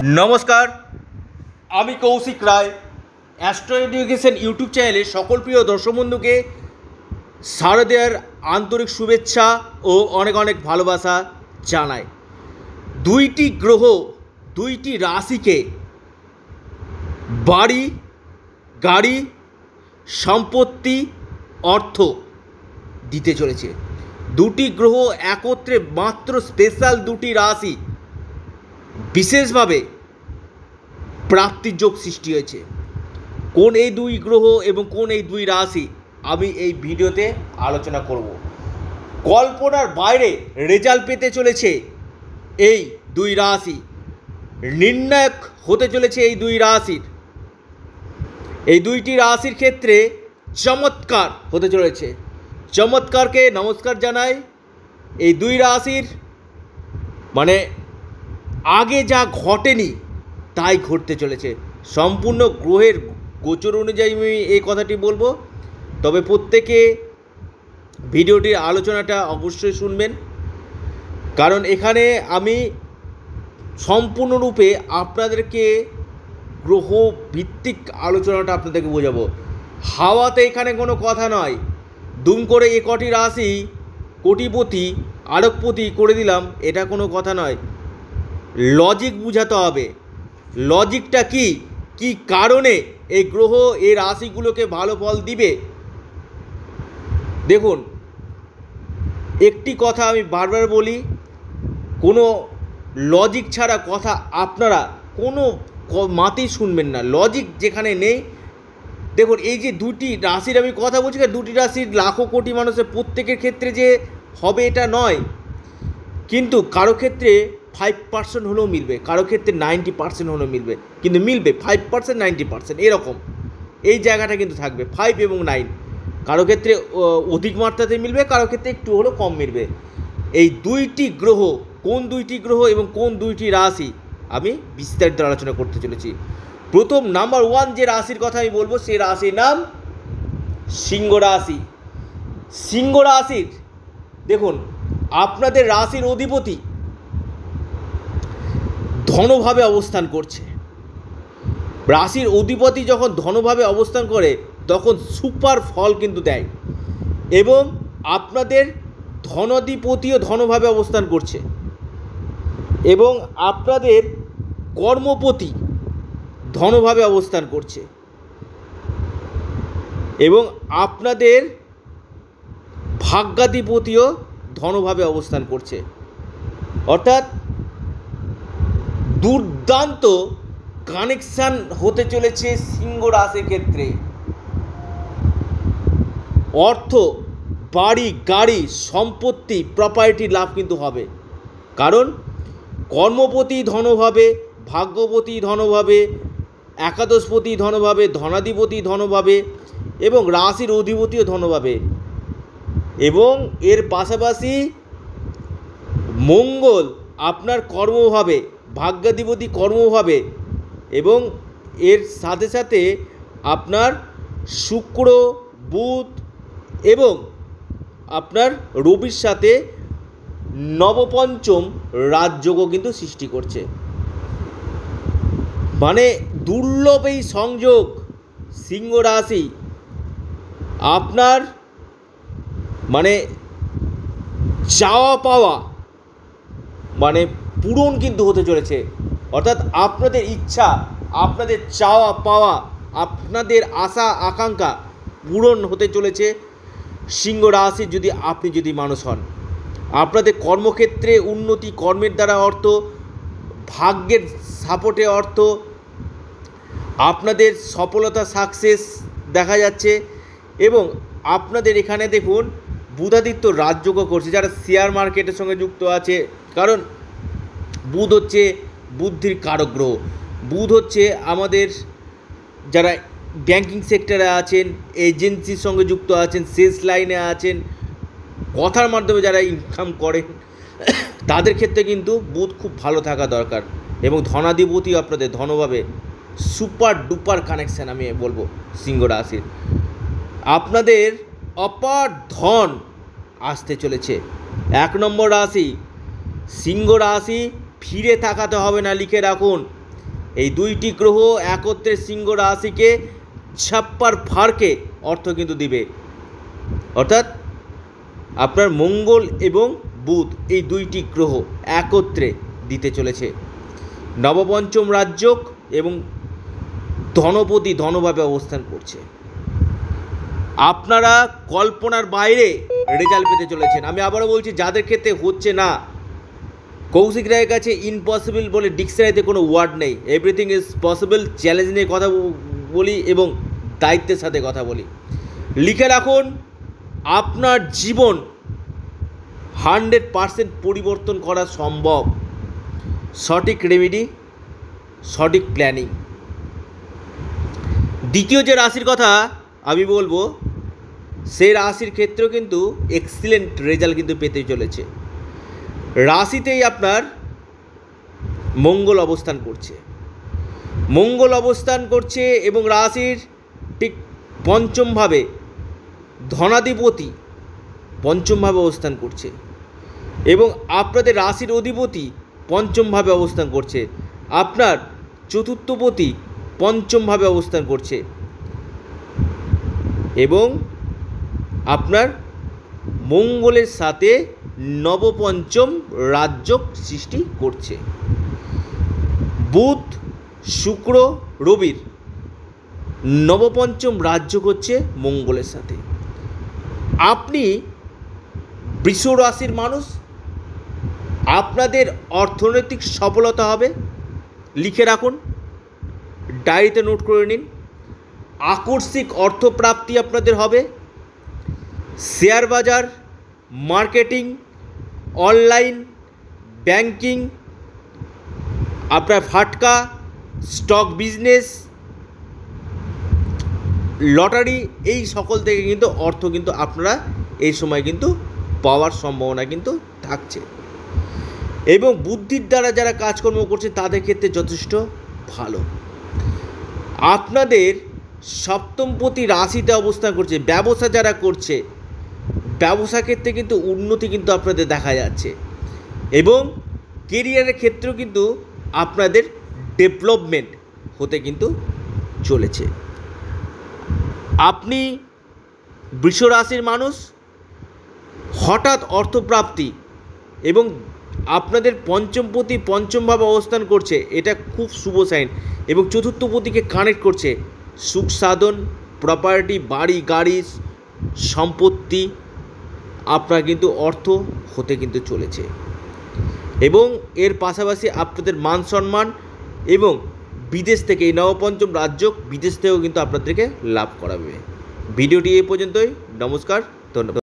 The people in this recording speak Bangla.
নমস্কার, আমি Kaushik Roy. Astro education YouTube চ্যানেলে সকল প্রিয় দর্শক বন্ধুকে শারদীয়ার আন্তরিক শুভেচ্ছা ও অনেক অনেক ভালোবাসা জানাই। দুইটি গ্রহ দুইটি রাশিকে বাড়ি, গাড়ি, সম্পত্তি, অর্থ দিতে চলেছে। দুটি গ্রহ একত্রে মাত্র স্পেশাল দুটি রাশি বিশেষভাবে প্রাপ্তির যোগ সৃষ্টি হয়েছে। কোন এই দুই গ্রহ এবং কোন এই দুই রাশি আমি এই ভিডিওতে আলোচনা করব। কল্পনার বাইরে রেজাল্ট পেতে চলেছে এই দুই রাশি, নির্ণায়ক হতে চলেছে এই দুই রাশির। এই দুইটি রাশির ক্ষেত্রে চমৎকার হতে চলেছে। চমৎকারকে নমস্কার জানাই। এই দুই রাশির মানে আগে যা ঘটেনি তাই ঘটতে চলেছে। সম্পূর্ণ গ্রহের গোচর অনুযায়ী আমি এই কথাটি বলবো, তবে প্রত্যেকে ভিডিওটির আলোচনাটা অবশ্যই শুনবেন, কারণ এখানে আমি সম্পূর্ণরূপে আপনাদেরকে গ্রহ ভিত্তিক আলোচনাটা আপনাদেরকে বোঝাবো। হাওয়াতে এখানে কোনো কথা নয়, দুম করে এ কটি রাশি কোটিপতি আরবপতি করে দিলাম, এটা কোনো কথা নয়। লজিক বুঝাতে হবে। লজিকটা কি কি কারণে এই গ্রহ এই রাশিগুলোকে ভালো ফল দিবে। দেখুন, একটি কথা আমি বারবার বলি, কোনো লজিক ছাড়া কথা আপনারা কোনো মাতেই শুনবেন না। লজিক যেখানে নেই, দেখুন এই যে দুটি রাশির আমি কথা বলছি, দুটি রাশির লাখো কোটি মানুষের প্রত্যেকের ক্ষেত্রে যে হবে এটা নয়, কিন্তু কারো ক্ষেত্রে 5% হলেও মিলবে, কারো ক্ষেত্রে 90% হলেও মিলবে, কিন্তু মিলবে 5% 90% এরকম এই জায়গাটা কিন্তু থাকবে 5 এবং 9। কারো ক্ষেত্রে অধিক মাত্রাতে মিলবে, কারো ক্ষেত্রে একটু হলেও কম মিলবে। এই দুইটি গ্রহ, কোন দুইটি গ্রহ এবং কোন দুইটি রাশি আমি বিস্তারিত আলোচনা করতে চলেছি। প্রথম নাম্বার 1 যে রাশির কথা আমি বলবো, সেই রাশির নাম সিংহ রাশি। সিংহ রাশির দেখুন, আপনাদের রাশির অধিপতি ধনভাবে অবস্থান করছে। রাশির অধিপতি যখন ধনভাবে অবস্থান করে তখন সুপার ফল কিন্তু দেয়, এবং আপনাদের ধনাধিপতিও ধনভাবে অবস্থান করছে, এবং আপনাদের কর্মপতি ধনভাবে অবস্থান করছে, এবং আপনাদের ভাগ্যাধিপতিও ধনভাবে অবস্থান করছে। অর্থাৎ দুর্দান্ত কানেকশান হতে চলেছে সিংহ রাশির ক্ষেত্রে। অর্থ, বাড়ি, গাড়ি, সম্পত্তি, প্রপার্টি লাভ কিন্তু হবে, কারণ কর্মপতি ধনভাবে, ভাগ্যপতি ধনভাবে, একাদশপতি ধনভাবে, ধনাধিপতি ধনভাবে, এবং রাশির অধিপতিও ধনভাবে। এবং এর পাশাপাশি মঙ্গল আপনার কর্মভাবে, ভাগ্যাধিপতি কর্মভাবে, এবং এর সাথে সাথে আপনার শুক্র, বুধ এবং আপনার রবির সাথে নবপঞ্চম রাজযোগও কিন্তু সৃষ্টি করছে। মানে দুর্লভ এই সংযোগ। সিংহ রাশি আপনার মানে চাওয়া পাওয়া মানে পূরণ কিন্তু হতে চলেছে। অর্থাৎ আপনাদের ইচ্ছা, আপনাদের চাওয়া পাওয়া, আপনাদের আশা আকাঙ্ক্ষা পূরণ হতে চলেছে সিংহ রাশি যদি আপনি যদি মানুষ হন। আপনাদের কর্মক্ষেত্রে উন্নতি, কর্মের দ্বারা অর্থ, ভাগ্যের সাপোর্টে অর্থ, আপনাদের সফলতা সাকসেস দেখা যাচ্ছে। এবং আপনাদের এখানে দেখুন বুধাদিত্য রাজযোগ করছে যারা শেয়ার মার্কেটের সঙ্গে যুক্ত আছে, কারণ বুধ হচ্ছে বুদ্ধির কারক গ্রহ। বুধ হচ্ছে আমাদের যারা ব্যাংকিং সেক্টরে আছেন, এজেন্সির সঙ্গে যুক্ত আছেন, সেলস লাইনে আছেন, কথার মাধ্যমে যারা ইনকাম করেন, তাদের ক্ষেত্রে কিন্তু বুধ খুব ভালো থাকা দরকার। এবং ধনাধিপতি আপনাদের ধনভাবে সুপার ডুপার কানেকশান আমি বলবো সিংহ রাশির। আপনাদের অপার ধন আসতে চলেছে। 1 নম্বর রাশি সিংহ রাশি, ফিরে তাকাতে হবে না, লিখে রাখুন। এই দুইটি গ্রহ একত্রে সিংহ রাশিকে ছাপ্পার ফারকে অর্থ কিন্তু দিবে। অর্থাৎ আপনার মঙ্গল এবং বুধ এই দুইটি গ্রহ একত্রে দিতে চলেছে নবপঞ্চম রাজযোগ এবং ধনপতি ধনভাবে অবস্থান করছে। আপনারা কল্পনার বাইরে রেজাল্ট পেতে চলেছেন। আমি আবারও বলছি, যাদের ক্ষেত্রে হচ্ছে না, কৌশিক রায়ের কাছে ইম্পসিবল বলে ডিকশনারিতে কোনো ওয়ার্ড নেই। Everything is possible. চ্যালেঞ্জ নিয়ে কথা বলি এবং দায়িত্বের সাথে কথা বলি। লিখে রাখুন, আপনার জীবন 100% পরিবর্তন করা সম্ভব। সঠিক রেমেডি, সঠিক প্ল্যানিং। দ্বিতীয় যে রাশির কথা আমি বলবো, সেই রাশির ক্ষেত্রেও কিন্তু এক্সিলেন্ট রেজাল্ট কিন্তু পেতে চলেছে। রাশিতেই আপনার মঙ্গল অবস্থান করছে। মঙ্গল অবস্থান করছে এবং রাশির ঠিক পঞ্চমভাবে ধনাধিপতি পঞ্চমভাবে অবস্থান করছে এবং আপনাদের রাশির অধিপতি পঞ্চমভাবে অবস্থান করছে। আপনার চতুর্থপতি পঞ্চমভাবে অবস্থান করছে এবং আপনার মঙ্গলের সাথে নবপঞ্চম রাজযোগ সৃষ্টি করছে। বুধ শুক্র রবির নবপঞ্চম রাজযোগ হচ্ছে মঙ্গলের সাথে। আপনি বৃষ রাশির মানুষ, আপনাদের অর্থনৈতিক সফলতা হবে। লিখে রাখুন, ডায়েরিতে নোট করে নিন। আকস্মিক অর্থপ্রাপ্তি আপনাদের হবে। শেয়ার বাজার, মার্কেটিং, অনলাইন ব্যাংকিং, আপনার ফাটকা, স্টক বিজনেস, লটারি, এই সকল থেকে কিন্তু অর্থ কিন্তু আপনারা এই সময় কিন্তু পাওয়ার সম্ভাবনা কিন্তু থাকছে এবং বুদ্ধির দ্বারা যারা কাজকর্ম করছে তাদের ক্ষেত্রে যথেষ্ট ভালো। আপনাদের সপ্তমপতি রাশিতে অবস্থান করছে। ব্যবসা যারা করছে, ব্যবসা ক্ষেত্রে কিন্তু উন্নতি কিন্তু আপনাদের দেখা যাচ্ছে এবং কেরিয়ারের ক্ষেত্রেও কিন্তু আপনাদের ডেভেলপমেন্ট হতে কিন্তু চলেছে। আপনি বৃষ রাশির মানুষ, হঠাৎ অর্থপ্রাপ্তি এবং আপনাদের পঞ্চমপতি পঞ্চমভাবে অবস্থান করছে, এটা খুব শুভ সাইন এবং চতুর্থপতিকে কানেক্ট করছে। সুখ সাধন, প্রপার্টি, বাড়ি গাড়ি সম্পত্তি আপনার কিন্তু অর্থ হতে কিন্তু চলেছে এবং এর পাশাপাশি আপনাদের মান সম্মান এবং বিদেশ থেকে এই নবপঞ্চম রাজযোগ বিদেশ থেকেও কিন্তু আপনাদেরকে লাভ করাবে। ভিডিওটি এই পর্যন্তই। নমস্কার, ধন্যবাদ।